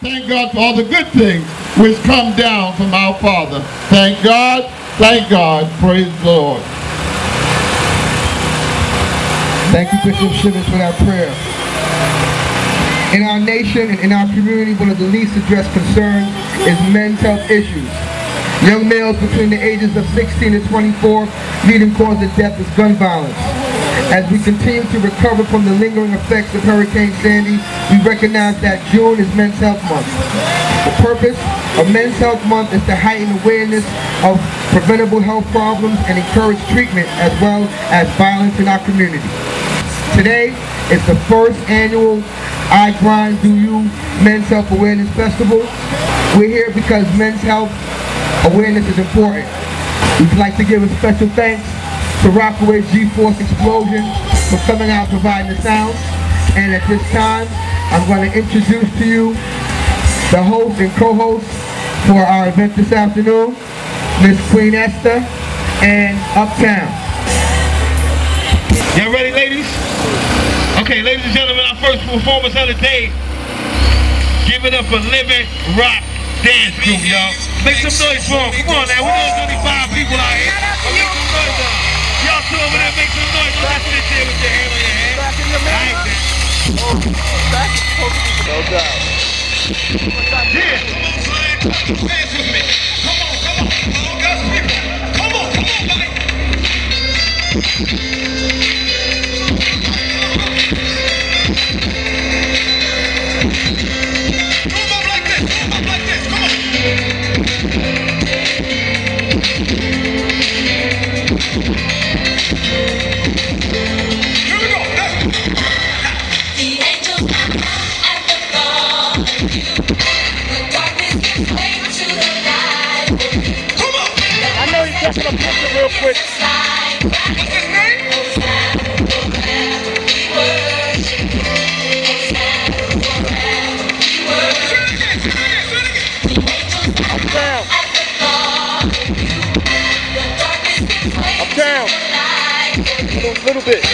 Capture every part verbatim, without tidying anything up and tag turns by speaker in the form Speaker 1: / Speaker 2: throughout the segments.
Speaker 1: Thank God for all the good things which come down from our Father. Thank God, thank God, praise the Lord.
Speaker 2: Thank you, Bishop Shivers, for that prayer. In our nation and in our community, one of the least addressed concerns is men's health issues. Young males between the ages of sixteen and twenty-four, leading cause of death is gun violence. As we continue to recover from the lingering effects of Hurricane Sandy, we recognize that June is Men's Health Month. The purpose of Men's Health Month is to heighten awareness of preventable health problems and encourage treatment as well as violence in our community. Today is the first annual iGrindDoYou Men's Health Awareness Festival. We're here because men's health awareness is important. We'd like to give a special thanks to Rockaway G-Force Explosion for coming out providing the sound. And at this time, I'm going to introduce to you the host and co-host for our event this afternoon, Miss Queen Esther and Uptown.
Speaker 3: Y'all ready, ladies? Okay, ladies and gentlemen, our first performance of the day. Give it up for Living Rock Dance Group, y'all. Make some noise for them. Come on now, we know there's only five people out here. But make some noise now. Y'all two over there, make some noise. Don't just sit there with your hand on your head. Back in your man. No doubt. Yeah. Dance with me. Come on, come on. All God's people. Come on, come on, Mike. Move up like this. Move up like this. Come on. Here we go. The angels are at the fall of you. The darkness gives way to the light. Come on. I know you're just gonna put it real quick. What's his name? Uptown. Uptown. Come on, a little bit.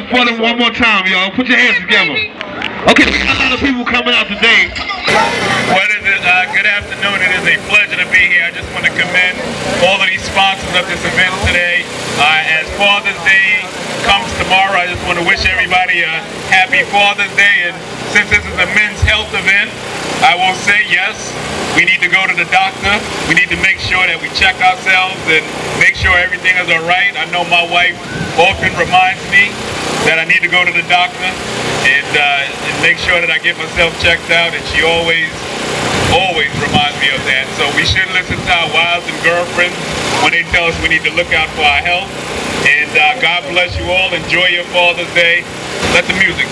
Speaker 3: up for them one more time, y'all. Put your hands together. Okay, we got a lot of people coming out today.
Speaker 4: What is it? Uh, good afternoon. It is a pleasure to be here. I just want to commend all of these sponsors of this event today. Uh, as Father's Day comes tomorrow, I just want to wish everybody a happy Father's Day. And since this is a men's health event, I will say yes, we need to go to the doctor. We need to make sure that we check ourselves and make sure everything is all right. I know my wife often reminds me that I need to go to the doctor and, uh, and make sure that I get myself checked out, and she always, always reminds me of that. So we should listen to our wives and girlfriends when they tell us we need to look out for our health. And uh, God bless you all. Enjoy your Father's Day. Let the music.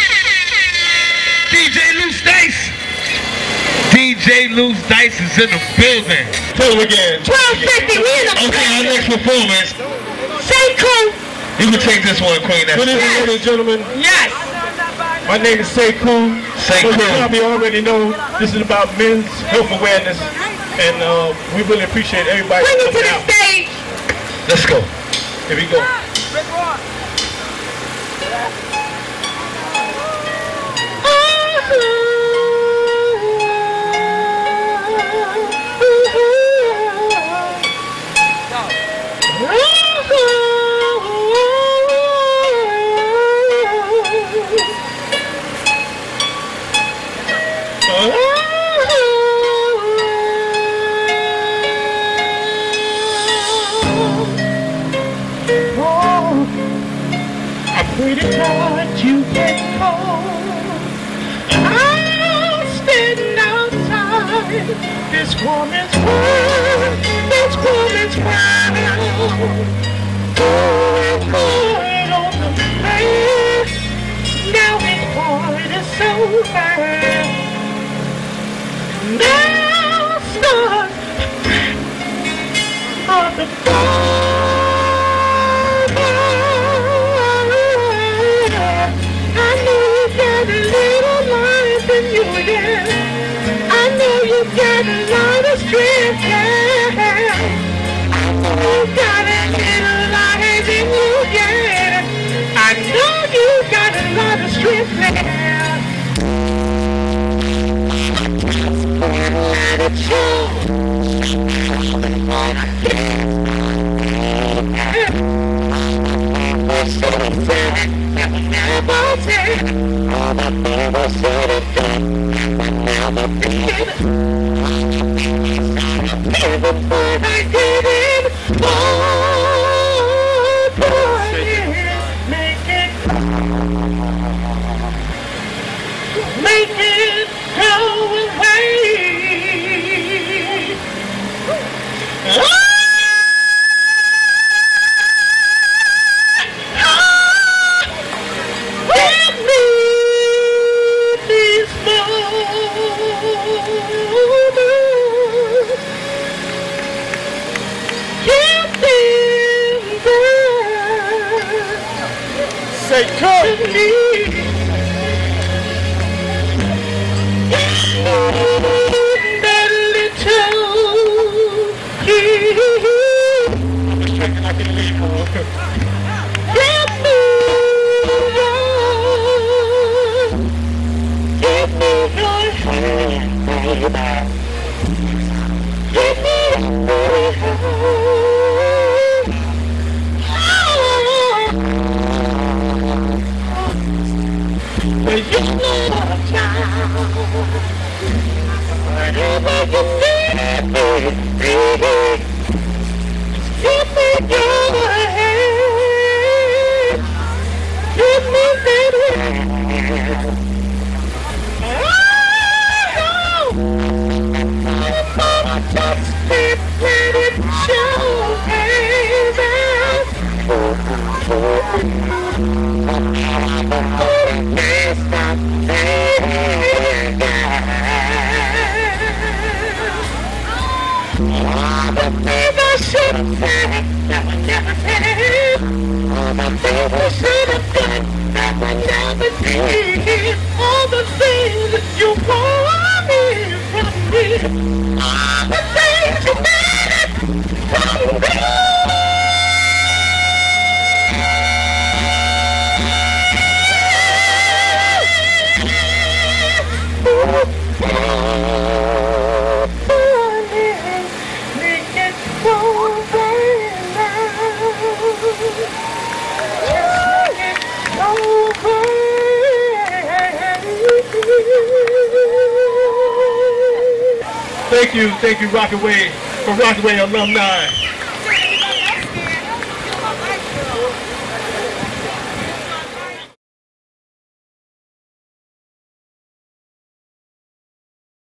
Speaker 3: D J Loose Dice. D J Loose Dice is in the building. Tell him again.
Speaker 5: twelve fifty, we in the
Speaker 3: Okay, our next performance.
Speaker 5: Sekou.
Speaker 3: You can take this one, Queen.
Speaker 6: Good evening, ladies and gentlemen.
Speaker 5: Yes.
Speaker 6: My name is Sekou.
Speaker 3: Sekou.
Speaker 6: So you probably already know this is about men's health awareness, and uh, we really appreciate everybody
Speaker 5: Bring it to
Speaker 6: coming
Speaker 5: the
Speaker 6: out.
Speaker 5: stage.
Speaker 3: Let's go.
Speaker 6: Here we go. Pretty hard you get cold. I'm standing outside this woman's world, this woman's world. Oh, pouring on the place. Now it's pouring, it's so bad. Now start of the fall. You, yeah. I know you got a lot of strength, yeah. I know you got a little life in you, yeah. I know you got a lot of strength, yeah. Let it show. All the people said it done, but now the people before I did it, oh boy, make it, make it go away. Oh! Sekou. All the things you want me from me, the things you made from me.
Speaker 3: Thank you, thank you, Rockaway, for Rockaway alumni.